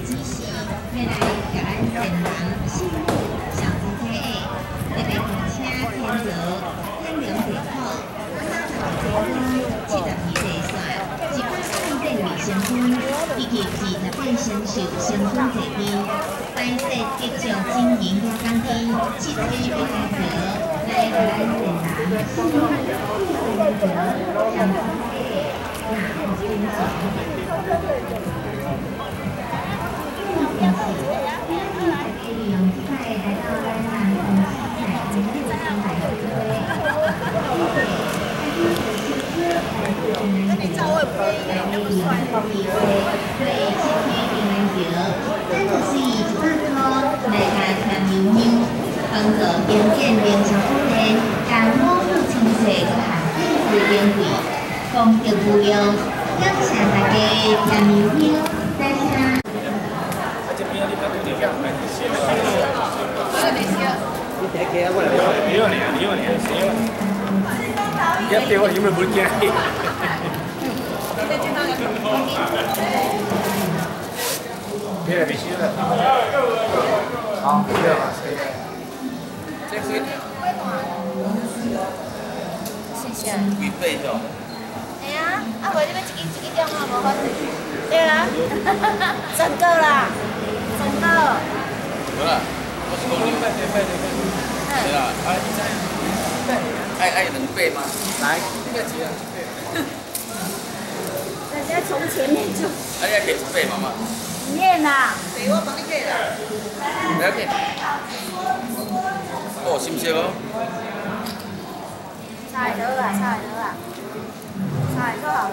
指示，要来甲咱善人信物小猪体的，特别恭请天泽、天良地铺、32地线、1款3点味成分，以及20点成熟成分制品，摆设吉祥金银加工机，汽车美工德，来甲咱善人信物天泽、小猪体的，那好欣赏。 利用机会来到咱南公司彩金路300 那你照我也不会那么帅。 对，市区平安桥，咱就是以100块来甲添油香，当作经典零售铺面，甲五福清洗个限定式珍贵，功德无量，感谢大家添油香，多谢。 你睇嘅我嚟，你個嚟，一俾我點會冇驚？别必须的。好，这样。这是。 谢谢。 预备的。 哎呀，啊，无你要一支一支电话无法子。对啊。真的啦，真的。 有啦，我是讲你快点。对啦，爱能背吗？ 来，这个几啊？ 人家从前面就。 可以背妈妈。 念啦。 对，我帮你背啦。 不要紧。哦，是不是哦？ 差不多啦，差不多啦，差不多好了。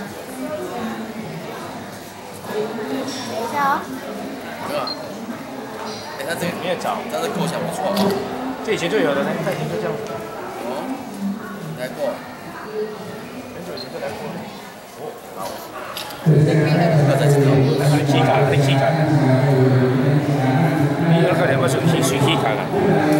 等一下哦。 是吧？他这个你也找， 他这构想不错。 这以前就有的，他以前就这样子。 哦，来过。 很久以前就来过了。哦，好。 不要再知道。 你起卡，你起卡。你那个两个手机谁起卡啊？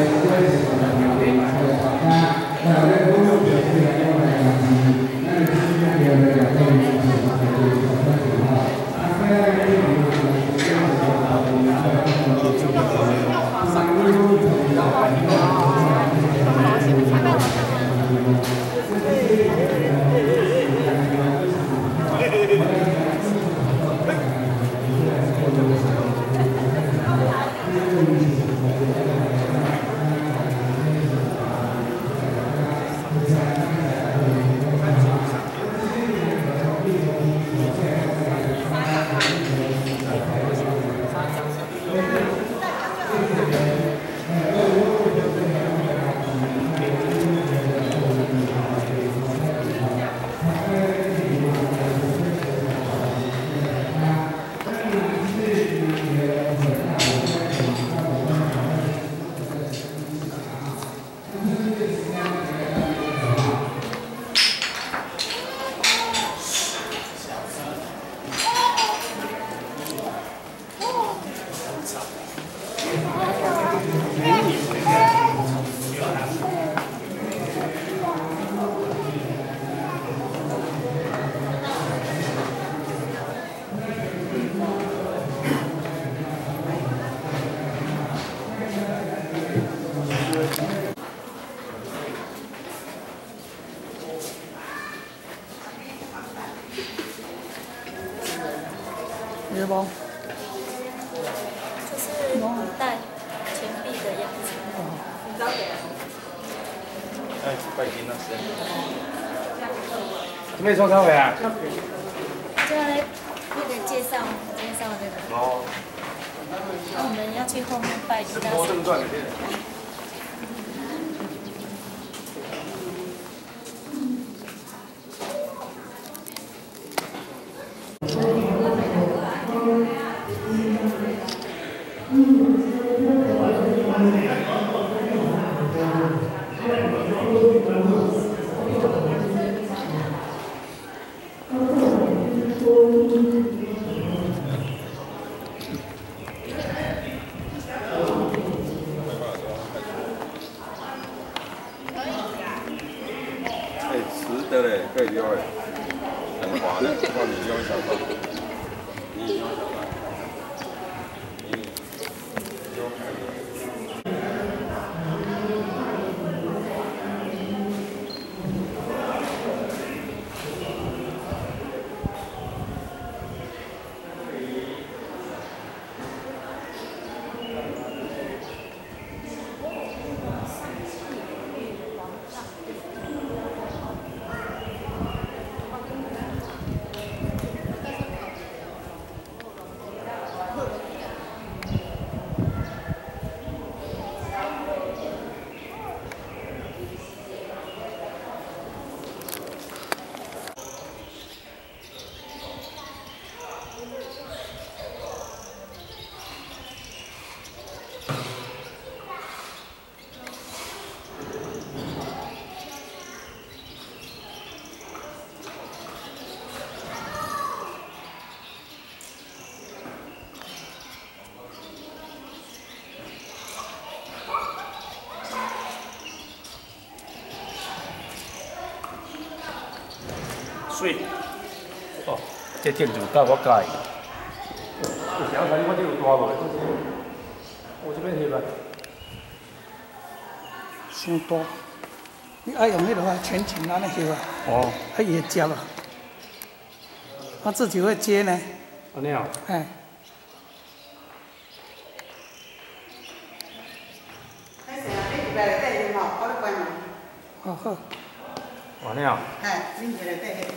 是不？就是带钱币的样子。你知道的。 哎，拜金了，是。准备收摊位啊？ 就来那个介绍这个。 哦。 我们要去后面拜比大波正传的。 值得嘞，可以溜嘞，很滑的，哇，你用小刀，你用小刀。 水，哦，这建筑甲我喜欢。有啥看我这有大无？我这边翕啊。 伤大，你爱用迄个啊，全景安尼翕啊。哦。还也接啊。他自己会接呢。 安尼啊？ 哎。好好。 安尼啊？ 哎，恁一个底下。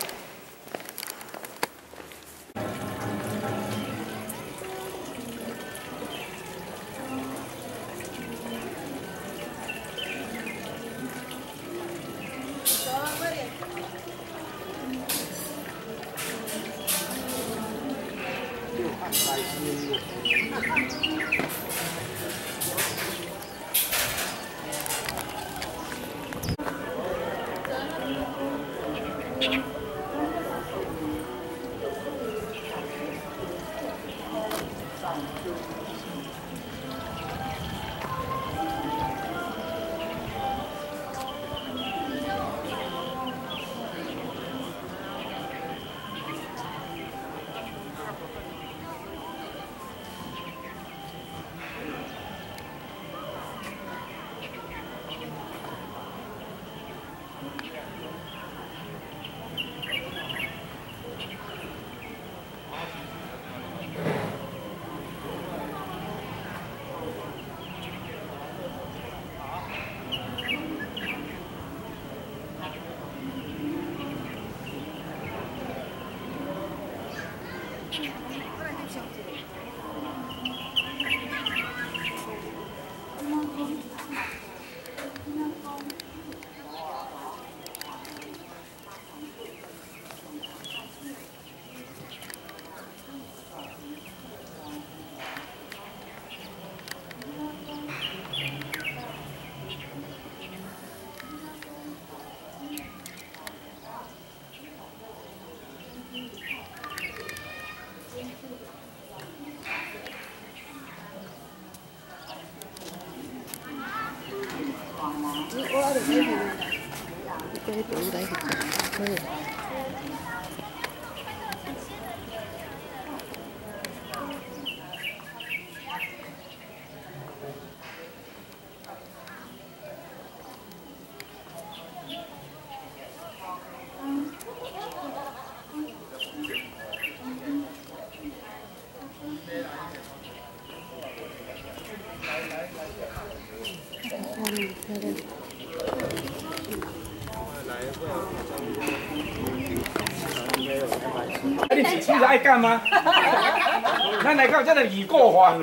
你是是爱干吗？咱来到这个已过房。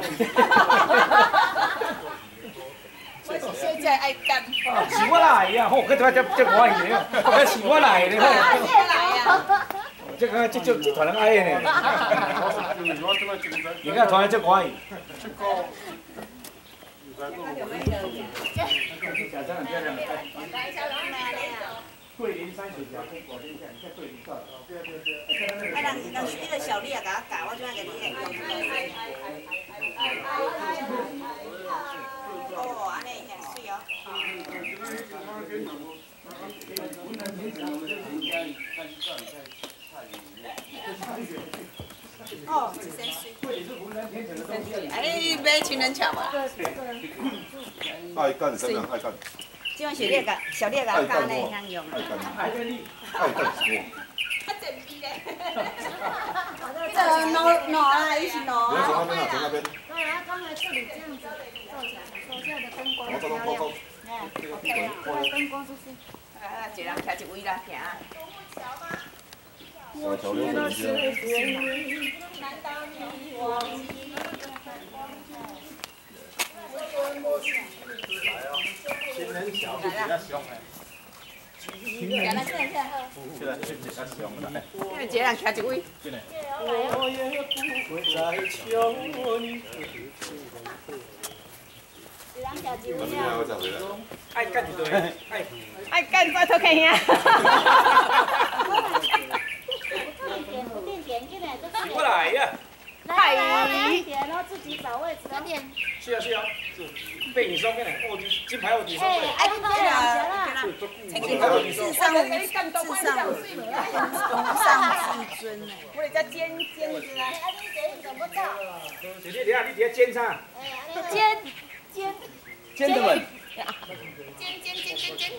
现在爱干。 是我来呀，吼，佮这欢喜的，佮是我来的，吼。这个这团人爱的呢。你看团人这欢喜。桂林山水甲跟广电线在桂林上。对。 啊，人迄个小李也甲我教，我怎样甲你哦，安尼很水哦。 哦，一身水。哎，买情人桥嘛。 爱干什么？爱干。 这种小猎个小猎个干嘞，香用。 爱干。爱干什么？ 他整逼嘞。这挪啊，一起挪。 你要从那边啊，从那边。 对啊，刚才这里这样子照起来，手下的灯光我走走走走。 对，灯光就是。 啊，一人徛一位啦，行。 小桥流水人新人桥是比较凶的。 行了，现在现在是比较凶的。 因为一人徛一位。 真的。爱干就对， 爱干我都看呀。 过来呀！ 来一点，然后自己找位置，快点。 是啊是啊，被你双面的卧底，金牌卧底双面。 哎，你这啦， 金牌卧底双面。 至上至尊呢。我哋只尖子啊。 哎，你这你怎么照？ 姐姐，你啊，你伫尖啥？ 尖。 尖的们。 尖。